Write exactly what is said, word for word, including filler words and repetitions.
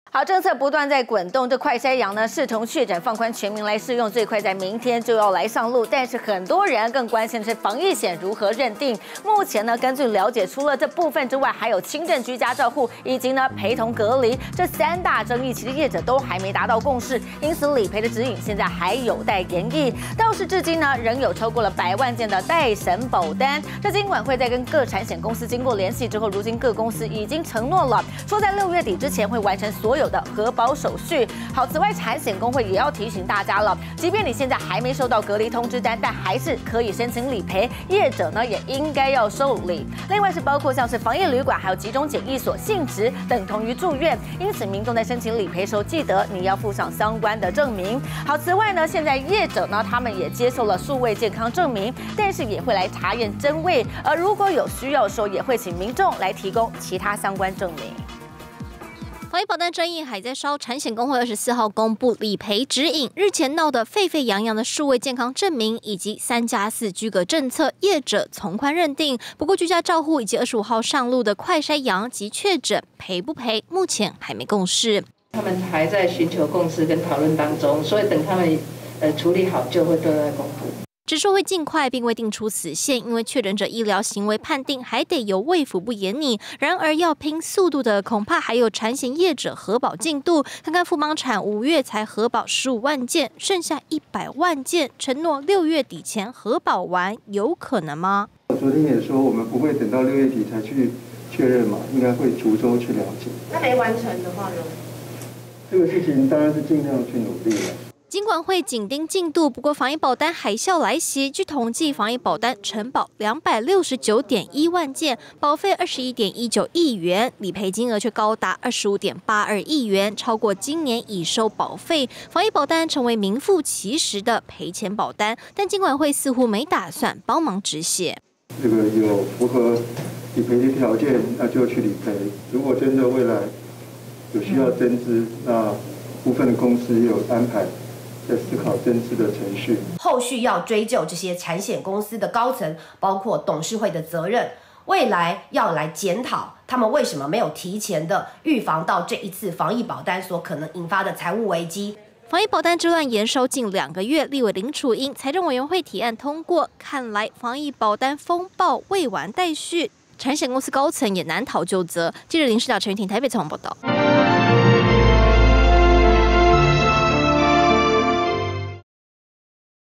好，政策不断在滚动，这快筛阳呢视同确诊，放宽全民来适用，最快在明天就要来上路。但是很多人更关心的是防疫险如何认定。目前呢，根据了解，除了这部分之外，还有轻症居家照护以及呢陪同隔离这三大争议，其实业者都还没达到共识，因此理赔的指引现在还有待研议。倒是至今呢，仍有超过了百万件的待审保单。这金管会在跟各产险公司经过联系之后，如今各公司已经承诺了，说在六月底之前会完成所有。有的核保手续。好，此外，产险工会也要提醒大家了，即便你现在还没收到隔离通知单，但还是可以申请理赔，业者呢也应该要受理。另外是包括像是防疫旅馆，还有集中检疫所性质等同于住院，因此民众在申请理赔时候，记得你要附上相关的证明。好，此外呢，现在业者呢他们也接受了数位健康证明，但是也会来查验真伪，而如果有需要的时候，也会请民众来提供其他相关证明。 防疫保单争议还在烧，产险工会二十四号公布理赔指引。日前闹得沸沸扬扬的数位健康证明以及三加四居隔政策，业者从宽认定。不过居家照护以及二十五号上路的快筛阳及确诊赔不赔，目前还没共识。 他们还在寻求共识跟讨论当中，所以等他们呃处理好，就会对外公布。 指说会尽快，并未定出死线，因为确诊者医疗行为判定还得由卫福部研拟。然而要拼速度的，恐怕还有产险业者核保进度。看看富邦产五月才核保十五万件，剩下一百万件，承诺六月底前核保完，有可能吗？ 昨天也说，我们不会等到六月底才去确认嘛，应该会逐周去了解。 那没完成的话呢？ 这个事情当然是尽量去努力了。 金管会紧盯进度，不过防疫保单海啸来袭。据统计，防疫保单承保两百六十九点一万件，保费二十一点一九亿元，理赔金额却高达二十五点八二亿元，超过今年已收保费。防疫保单成为名副其实的赔钱保单，但金管会似乎没打算帮忙止血。 这个有符合理赔的条件，那就去理赔。如果真的未来有需要增资，那部分的公司也有安排。在思考增资的程序， 后续要追究这些产险公司的高层，包括董事会的责任。未来要来检讨他们为什么没有提前的预防到这一次防疫保单所可能引发的财务危机。 防疫保单之乱延烧近两个月，立委林楚英财政委员会提案通过，看来防疫保单风暴未完待续，产险公司高层也难逃究责。记者林世达、陈玉婷台北采访报道。